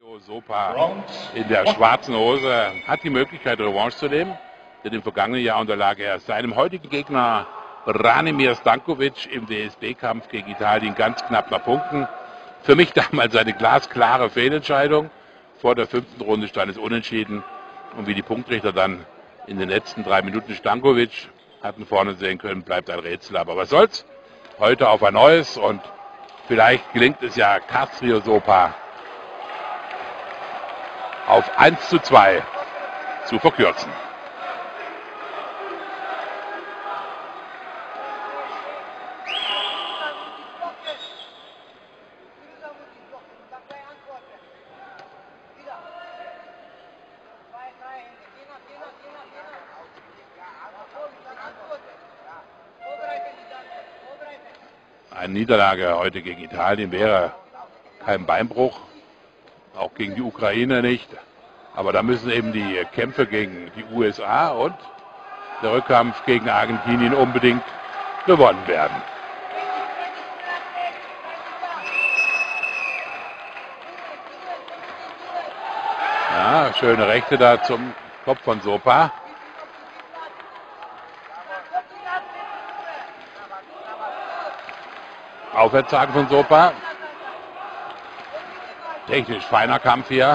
Sopa in der schwarzen Hose hat die Möglichkeit, Revanche zu nehmen. Denn im vergangenen Jahr unterlag er seinem heutigen Gegner Branimir Stankovic im DSB-Kampf gegen Italien ganz knapp nach Punkten. Für mich damals eine glasklare Fehlentscheidung. Vor der 5. Runde stand es unentschieden. Und wie die Punktrichter dann in den letzten 3 Minuten Stankovic hatten vorne sehen können, bleibt ein Rätsel. Aber was soll's? Heute auf ein neues und vielleicht gelingt es ja Castrio Sopa auf 1:2 zu verkürzen. Eine Niederlage heute gegen Italien wäre kein Beinbruch, auch gegen die Ukraine nicht. Aber da müssen eben die Kämpfe gegen die USA und der Rückkampf gegen Argentinien unbedingt gewonnen werden. Ja, schöne Rechte da zum Kopf von Sopa. Aufwärtshaken von Sopa. Technisch feiner Kampf hier.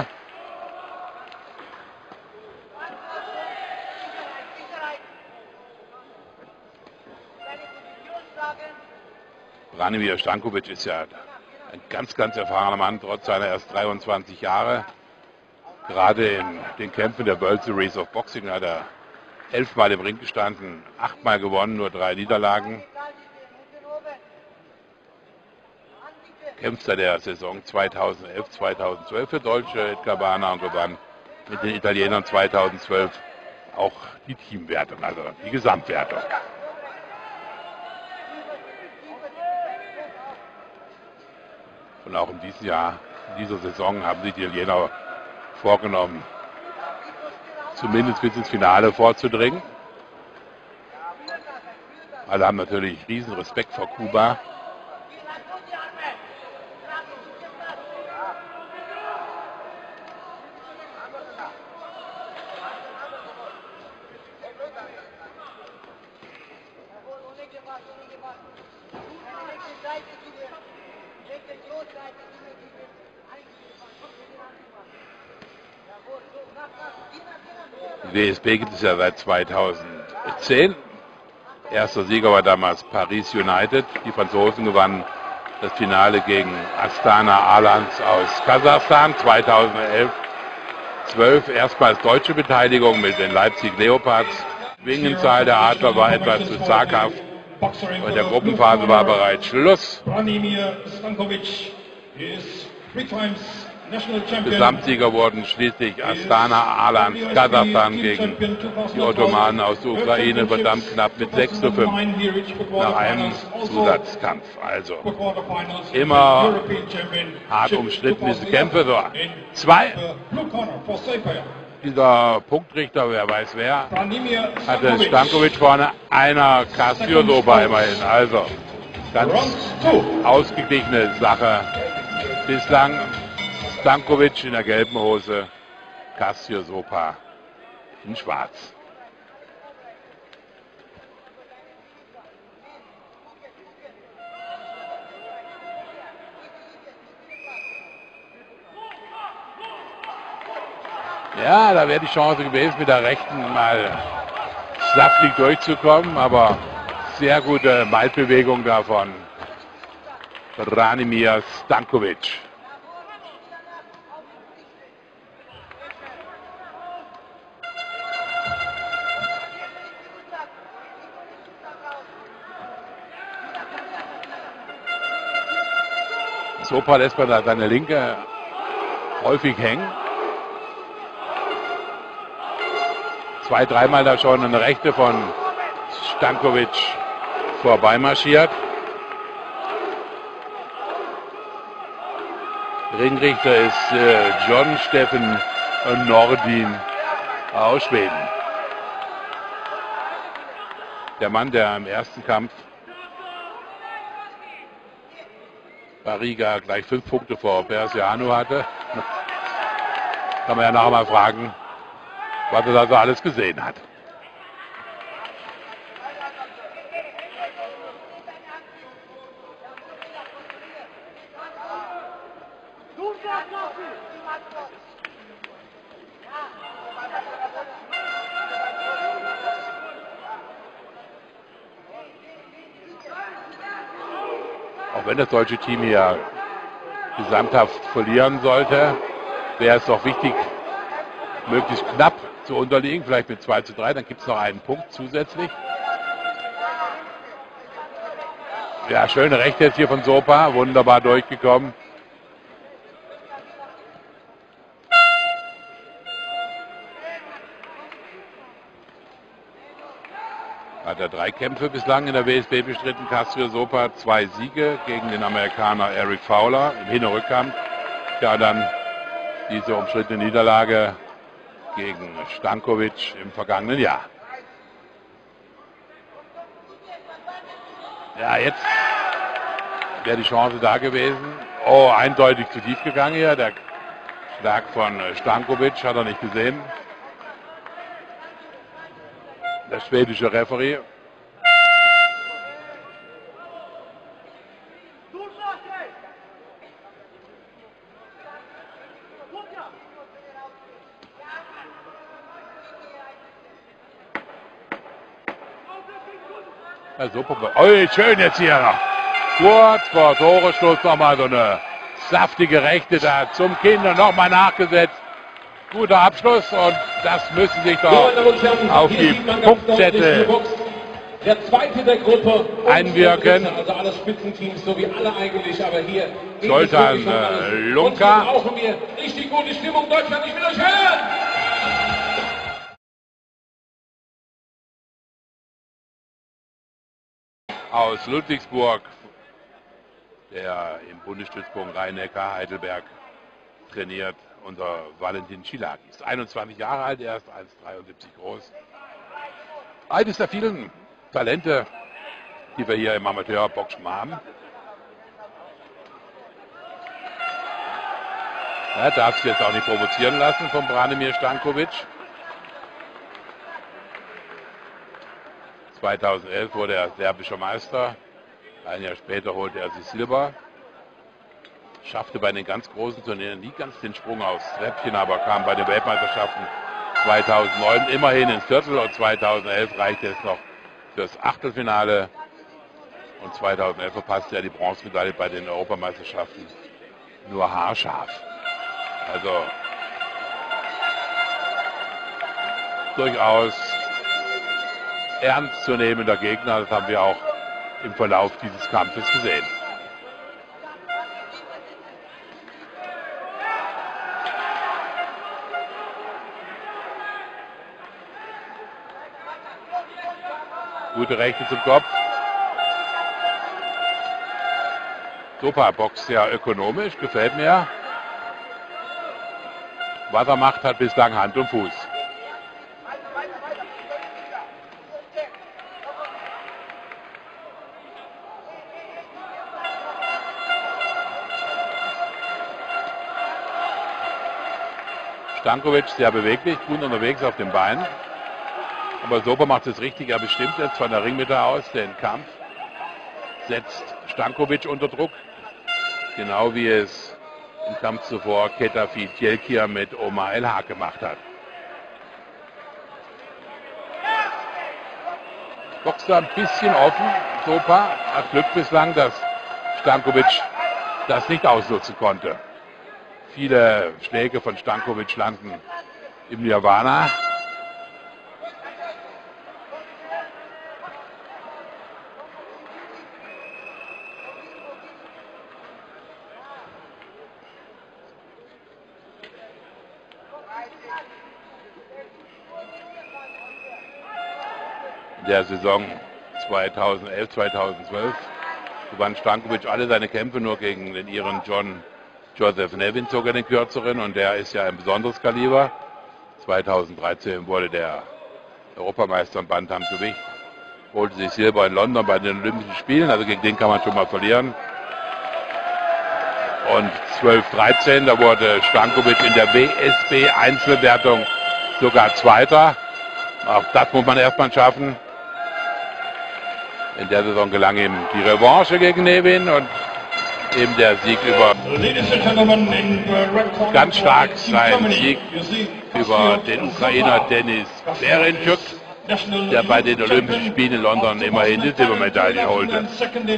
Branimir Stankovic ist ja ein ganz erfahrener Mann, trotz seiner erst 23 Jahre. Gerade in den Kämpfen der World Series of Boxing hat er 11 Mal im Ring gestanden, 8 Mal gewonnen, nur 3 Niederlagen. Kämpft seit der Saison 2011/2012 für Dolce et Gabbana und gewann mit den Italienern 2012 auch die Teamwertung, also die Gesamtwertung. Und auch in diesem Jahr, in dieser Saison haben die Italiener vorgenommen, zumindest bis ins Finale vorzudringen. Alle haben natürlich riesen Respekt vor Kuba. Die DSB gibt es ja seit 2010. Erster Sieger war damals Paris United. Die Franzosen gewannen das Finale gegen Astana Alans aus Kasachstan 2011/12. Erstmals deutsche Beteiligung mit den Leipzig Leopards. Schwingenzahl der Adler war etwas zu zaghaft. Bei der Gruppenphase war bereits Schluss. Gesamtsieger wurden schließlich Astana Alans Kasachstan gegen die Ottomanen aus der Ukraine verdammt knapp mit 6:5 nach einem Zusatzkampf. Also immer hart umstritten diese Kämpfe. So, 2 dieser Punktrichter, wer weiß wer, hatte Stankovic vorne, einer Castrio Sopa immerhin. Also ganz ausgeglichene Sache bislang. Stankovic in der gelben Hose, Castrio Sopa in schwarz. Ja, da wäre die Chance gewesen, mit der rechten mal saftig durchzukommen, aber sehr gute Maltbewegung davon. Branimir Stankovic. Sopa lässt man da seine linke häufig hängen. 2-, 3-mal da schon eine rechte von Stankovic vorbeimarschiert. Ringrichter ist John Steffen Nordin aus Schweden. Der Mann, der im ersten Kampf Barriga gleich 5 Punkte vor Persiano hatte. Kann man ja nachher mal fragen, was er da so alles gesehen hat. Auch wenn das deutsche Team hier gesamthaft verlieren sollte, wäre es doch wichtig, möglichst knapp zu unterliegen, vielleicht mit 2:3, dann gibt es noch einen Punkt zusätzlich. Ja, schöne Rechte jetzt hier von Sopa, wunderbar durchgekommen. Hat er 3 Kämpfe bislang in der WSB bestritten, Castrio Sopa, 2 Siege gegen den Amerikaner Eric Fowler im Hin- und Rückkampf. Ja, dann diese umstrittene Niederlage gegen Stankovic im vergangenen Jahr. Ja, jetzt wäre die Chance da gewesen. Oh, eindeutig zu tief gegangen hier. Der Schlag von Stankovic hat er nicht gesehen. Der schwedische Referee. Ja, super. Oh, schön jetzt hier noch. Kurz vor Toreschluss nochmal so eine saftige Rechte da zum Kinder nochmal nachgesetzt. Guter Abschluss und das müssen sich doch auf die Punktzettel der zweite der Gruppe einwirken. Also alle Spitzenteams, so wie alle eigentlich, aber hier Zoltan Lunka. Und hier brauchen wir richtig gute Stimmung. Deutschland, ich will euch hören! Aus Ludwigsburg, der im Bundesstützpunkt Rhein-Neckar-Heidelberg trainiert, unser Valentin Schilakis. 21 Jahre alt, erst 1,73 groß. Eines der vielen Talente, die wir hier im Amateurboxen haben. Er darf sich jetzt auch nicht provozieren lassen von Branimir Stankovic. 2011 wurde er serbischer Meister. Ein Jahr später holte er sich Silber. Schaffte bei den ganz großen Turnieren nie ganz den Sprung aufs Treppchen, aber kam bei den Weltmeisterschaften 2009 immerhin ins Viertel und 2011 reichte es noch fürs Achtelfinale. Und 2011 verpasste er die Bronzemedaille bei den Europameisterschaften nur haarscharf. Also durchaus ernstzunehmender Gegner, das haben wir auch im Verlauf dieses Kampfes gesehen. Gute Rechte zum Kopf. Sopa boxt sehr ökonomisch, gefällt mir. Was er macht, hat bislang Hand und Fuß. Stankovic sehr beweglich, gut unterwegs auf den Beinen. Aber Sopa macht es richtig, er bestimmt jetzt von der Ringmitte aus den Kampf. Setzt Stankovic unter Druck. Genau wie es im Kampf zuvor Ketafi Tjelkia mit Omar El-Haq gemacht hat. Boxt da ein bisschen offen. Sopa hat Glück bislang, dass Stankovic das nicht ausnutzen konnte. Viele Schläge von Stankovic landen im Nirvana. In der Saison 2011, 2012 gewann Stankovic alle seine Kämpfe nur gegen den Iren Joseph Nevin, sogar den kürzeren, und der ist ja ein besonderes Kaliber. 2013 wurde der Europameister im Bantamgewicht, holte sich Silber in London bei den Olympischen Spielen, also gegen den kann man schon mal verlieren. Und 12-13, da wurde Stankovic in der WSB Einzelwertung sogar Zweiter. Auch das muss man erstmal schaffen. In der Saison gelang ihm die Revanche gegen Nevin und eben der Sieg über ganz stark sein Sieg über den Ukrainer Denis Berenchuk, der bei den Olympischen Spielen in London immerhin die Silbermedaille holte.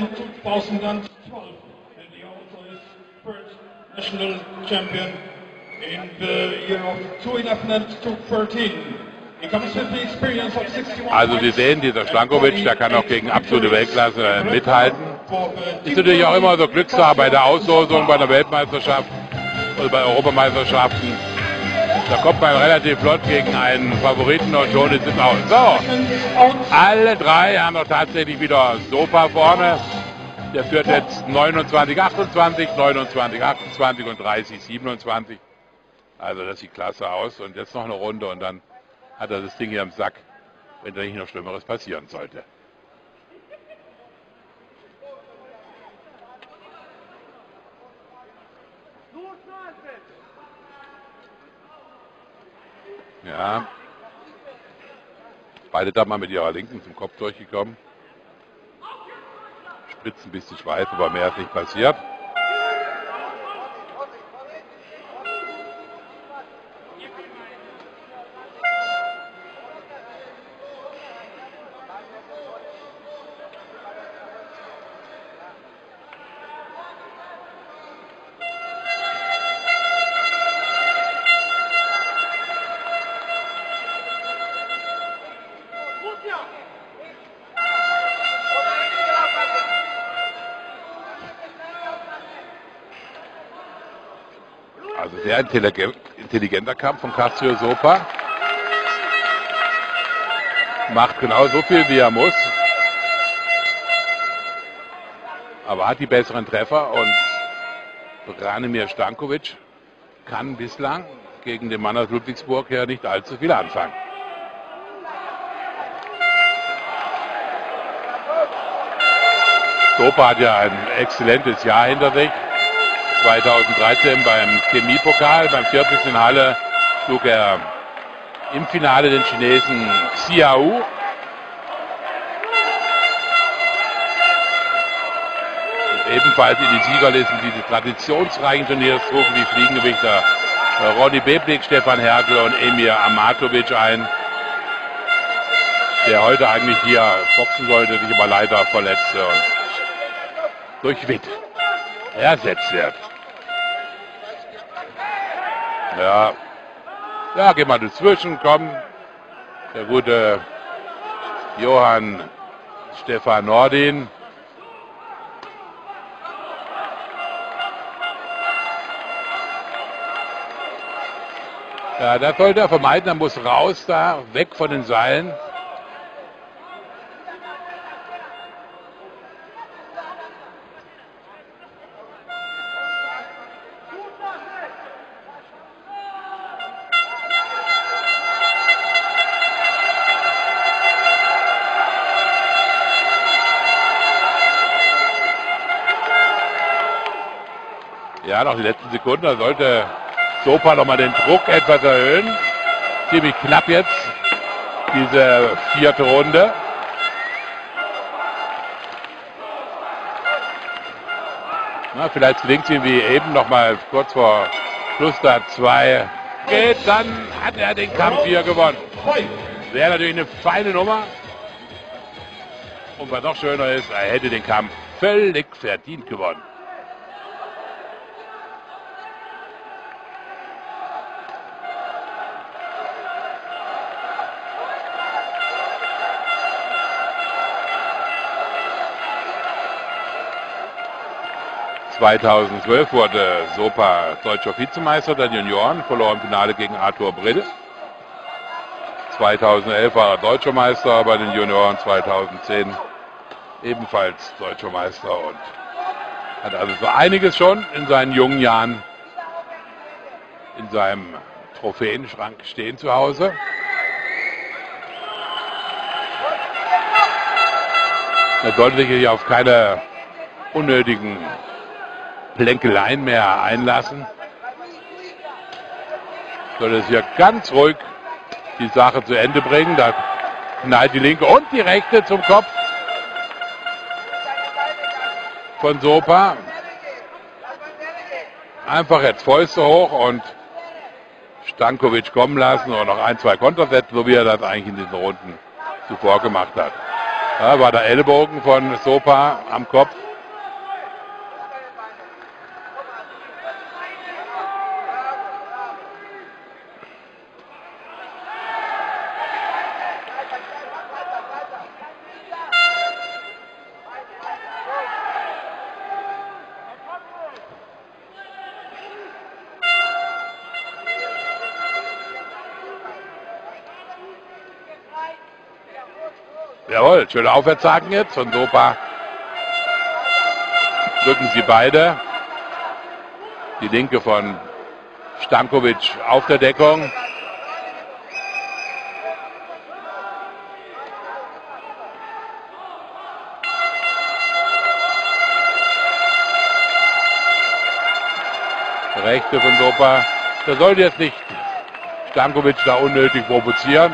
Also Sie sehen, dieser Stankovic, der kann auch gegen absolute Weltklasse mithalten. Ist natürlich auch immer so Glückssache bei der Auslosung, bei der Weltmeisterschaft oder bei Europameisterschaften. Da kommt man relativ flott gegen einen Favoriten und schon ist es aus. So, alle drei haben doch tatsächlich wieder Sopa vorne. Der führt jetzt 29-28, 29-28 und 30-27. Also das sieht klasse aus. Und jetzt noch eine Runde und dann hat er das Ding hier im Sack, wenn da nicht noch Schlimmeres passieren sollte. Ja, beide da mal mit ihrer Linken zum Kopf durchgekommen. Spritzt ein bisschen Schweiß, aber mehr ist nicht passiert. Also sehr intelligenter Kampf von Castrio Sopa. Macht genau so viel, wie er muss. Aber hat die besseren Treffer und Branimir Stankovic kann bislang gegen den Mann aus Ludwigsburg ja nicht allzu viel anfangen. Sopa hat ja ein exzellentes Jahr hinter sich. 2013 beim Chemiepokal, beim 40. in Halle, schlug er im Finale den Chinesen Xiao. Und ebenfalls in die Siegerlisten dieses traditionsreichen Turniers trugen die Fliegengewichter Ronny Beblik, Stefan Hertel und Emir Amatovic ein, der heute eigentlich hier boxen sollte, sich aber leider verletzte und durch Witt ersetzt wird. Ja, geh mal dazwischen, komm. Der gute Johann Stefan Nordin. Ja, das sollte er vermeiden, er muss raus da, weg von den Seilen. Ja, noch die letzten Sekunden, da sollte Sopa noch mal den Druck etwas erhöhen. Ziemlich knapp jetzt, diese vierte Runde. Na, vielleicht gelingt es ihm wie eben noch mal kurz vor Schluss da 2 geht, dann hat er den Kampf hier gewonnen. Wäre natürlich eine feine Nummer. Und was noch schöner ist, er hätte den Kampf völlig verdient gewonnen. ...2012 wurde Sopa deutscher Vizemeister der Junioren, verlor im Finale gegen Arthur Brille. 2011 war er deutscher Meister bei den Junioren, 2010 ebenfalls deutscher Meister und hat also so einiges schon in seinen jungen Jahren in seinem Trophäenschrank stehen zu Hause. Er sollte sich hier auf keine unnötigen Plänkeleien mehr einlassen. Soll es hier ganz ruhig die Sache zu Ende bringen. Da knallt die linke und die rechte zum Kopf von Sopa. Einfach jetzt Fäuste hoch und Stankovic kommen lassen und noch ein, zwei Konter setzen, so wie er das eigentlich in diesen Runden zuvor gemacht hat. Da war der Ellbogen von Sopa am Kopf. Jawohl, schöne Aufwärtshaken jetzt von Sopa. Drücken sie beide. Die linke von Stankovic auf der Deckung. Rechte von Sopa. Da sollte jetzt nicht Stankovic da unnötig provozieren.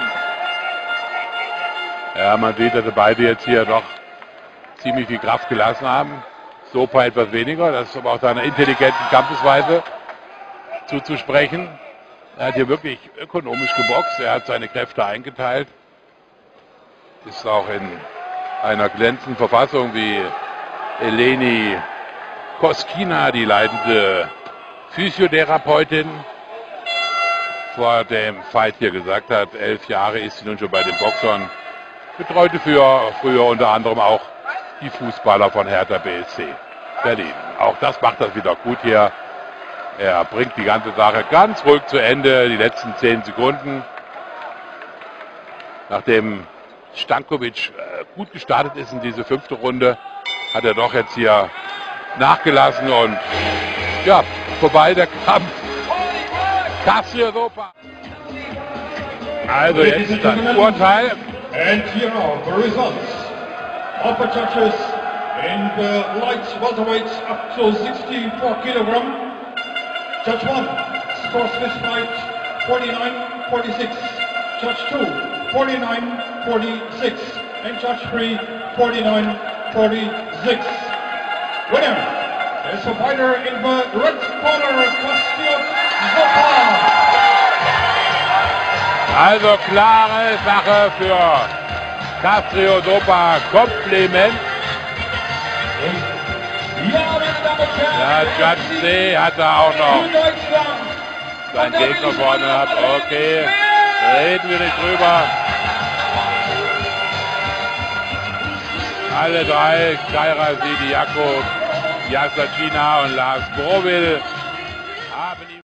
Ja, man sieht, dass beide jetzt hier doch ziemlich viel Kraft gelassen haben. Sopa etwas weniger, das ist aber auch seiner intelligenten Kampfesweise zuzusprechen. Er hat hier wirklich ökonomisch geboxt, er hat seine Kräfte eingeteilt. Ist auch in einer glänzenden Verfassung wie Eleni Koskina, die leitende Physiotherapeutin, vor dem Fight hier gesagt hat, 11 Jahre ist sie nun schon bei den Boxern. Betreute früher unter anderem auch die Fußballer von Hertha BSC Berlin. Auch das macht das wieder gut hier. Er bringt die ganze Sache ganz ruhig zu Ende, die letzten 10 Sekunden. Nachdem Stankovic gut gestartet ist in diese 5. Runde, hat er doch jetzt hier nachgelassen und ja, vorbei der Kampf. Kassir Sopa. Also jetzt das Urteil. And here are the results. Upper judges in the light welterweights up to 64 kilogram. Judge 1 scores this fight 49-46. Judge 2 49-46. And Judge 3 49-46. Winner is the fighter in the red corner, Kassir Sopa. Also klare Sache für Kassir Sopa. Kompliment. Ja, meine Damen und Herren. Ja, Judge C hat da auch noch seinen Gegner vorne gehabt. Okay, reden wir nicht drüber. Alle drei, Kaira Sidiako, Jasacina und Lars Brovil, haben